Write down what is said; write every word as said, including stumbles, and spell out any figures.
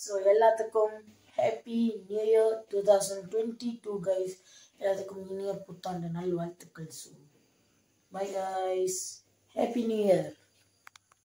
So எல்லாத்துக்கும் happy new year two thousand twenty two guys. எல்லாத்துக்கும் இனிய புத்தாண்டு நல்வாழ்த்துக்கள். So bye guys, happy new year.